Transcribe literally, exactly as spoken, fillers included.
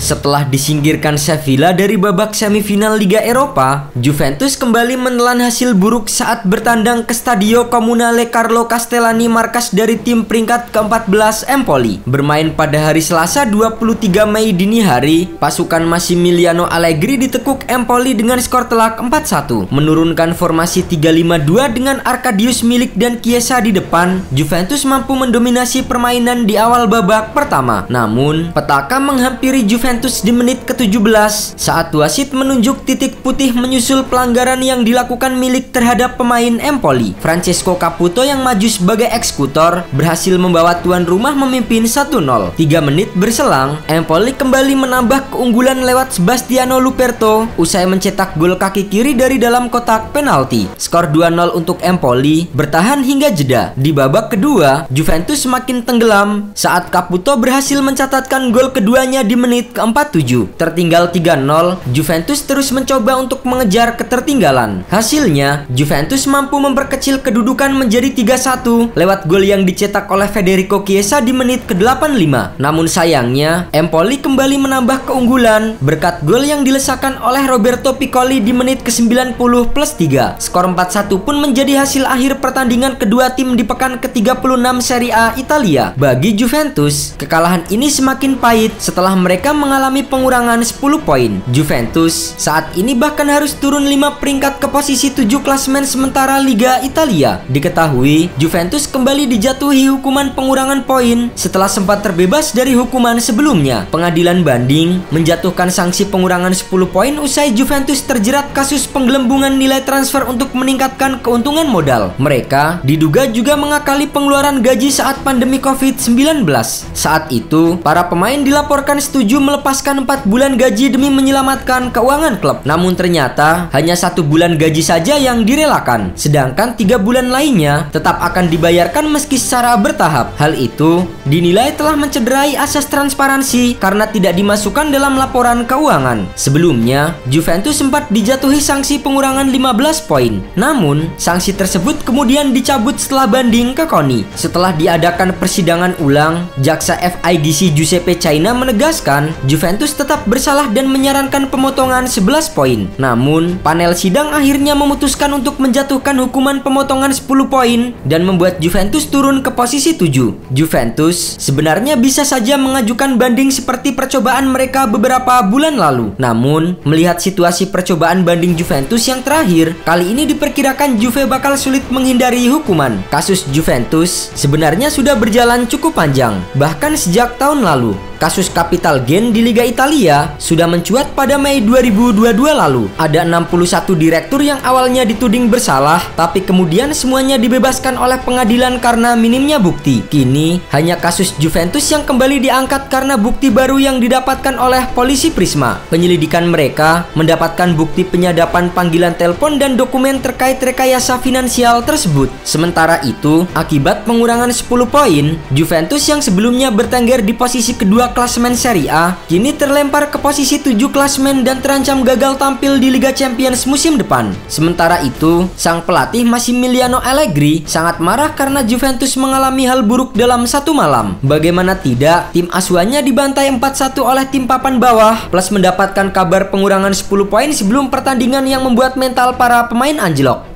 Setelah disingkirkan Sevilla dari babak semifinal Liga Eropa, Juventus kembali menelan hasil buruk saat bertandang ke Stadio Comunale Carlo Castellani markas dari tim peringkat keempat belas Empoli. Bermain pada hari Selasa dua puluh tiga Mei dini hari, pasukan Massimiliano Allegri ditekuk Empoli dengan skor telak empat satu. Menurunkan formasi tiga lima dua dengan Arkadiusz Milik dan Chiesa di depan, Juventus mampu mendominasi permainan di awal babak pertama. Namun, petaka menghampiri Juventus di menit ke tujuh belas saat wasit menunjuk titik putih menyusul pelanggaran yang dilakukan Milik terhadap pemain Empoli. Francesco Caputo yang maju sebagai eksekutor berhasil membawa tuan rumah memimpin satu nol. tiga menit berselang, Empoli kembali menambah keunggulan lewat Sebastiano Luperto usai mencetak gol kaki kiri dari dalam kotak penalti. Skor dua nol untuk Empoli bertahan hingga jeda. Di babak kedua, Juventus semakin tenggelam saat Caputo berhasil mencatatkan gol keduanya di menit ke empat puluh tujuh. Tertinggal tiga nol, Juventus terus mencoba untuk mengejar ketertinggalan. Hasilnya, Juventus mampu memperkecil kedudukan menjadi tiga satu lewat gol yang dicetak oleh Federico Chiesa di menit ke delapan puluh lima. Namun sayangnya, Empoli kembali menambah keunggulan berkat gol yang dilesakan oleh Roberto Piccoli di menit ke sembilan puluh plus tiga. Skor empat satu pun menjadi hasil akhir pertandingan kedua tim di pekan ke tiga puluh enam Serie A Italia. Bagi Juventus, kekalahan ini semakin pahit setelah mereka mengalami pengurangan sepuluh poin. Juventus saat ini bahkan harus turun lima peringkat ke posisi tujuh klasemen sementara Liga Italia. Diketahui, Juventus kembali dijatuhi hukuman pengurangan poin setelah sempat terbebas dari hukuman sebelumnya. Pengadilan banding menjatuhkan sanksi pengurangan sepuluh poin usai Juventus terjerat kasus penggelembungan nilai transfer untuk meningkatkan keuntungan modal. Mereka diduga juga mengakali pengeluaran gaji saat pandemi covid sembilan belas. Saat itu, para pemain dilaporkan setuju melepaskan empat bulan gaji demi menyelamatkan keuangan klub. Namun ternyata hanya satu bulan gaji saja yang direlakan, sedangkan tiga bulan lainnya tetap akan dibayarkan meski secara bertahap. Hal itu dinilai telah mencederai asas transparansi karena tidak dimasukkan dalam laporan keuangan. Sebelumnya, Juventus sempat dijatuhi sanksi pengurangan lima belas poin. Namun, sanksi tersebut kemudian dicabut setelah banding ke KONI. Setelah diadakan persidangan ulang, jaksa F I G C Giuseppe China menegaskan Juventus tetap bersalah dan menyarankan pemotongan sebelas poin. Namun, panel sidang akhirnya memutuskan untuk menjatuhkan hukuman pemotongan sepuluh poin dan membuat Juventus turun ke posisi tujuh. Juventus sebenarnya bisa saja mengajukan banding seperti percobaan mereka beberapa bulan lalu. Namun, melihat situasi percobaan banding Juventus yang terakhir, kali ini diperkirakan Juve bakal sulit menghindari hukuman. Kasus Juventus sebenarnya sudah berjalan cukup panjang, bahkan sejak tahun lalu. Kasus capital gain di Liga Italia sudah mencuat pada Mei dua ribu dua puluh dua lalu. Ada enam puluh satu direktur yang awalnya dituding bersalah, tapi kemudian semuanya dibebaskan oleh pengadilan karena minimnya bukti. Kini, hanya kasus Juventus yang kembali diangkat karena bukti baru yang didapatkan oleh polisi Prisma. Penyelidikan mereka mendapatkan bukti penyadapan panggilan telepon dan dokumen terkait rekayasa finansial tersebut. Sementara itu, akibat pengurangan sepuluh poin, Juventus yang sebelumnya bertengger di posisi kedua klasemen Serie A, kini terlempar ke posisi tujuh klasemen dan terancam gagal tampil di Liga Champions musim depan. Sementara itu, sang pelatih Massimiliano Allegri sangat marah karena Juventus mengalami hal buruk dalam satu malam. Bagaimana tidak, tim asuhannya dibantai empat satu oleh tim papan bawah, plus mendapatkan kabar pengurangan sepuluh poin sebelum pertandingan yang membuat mental para pemain anjlok.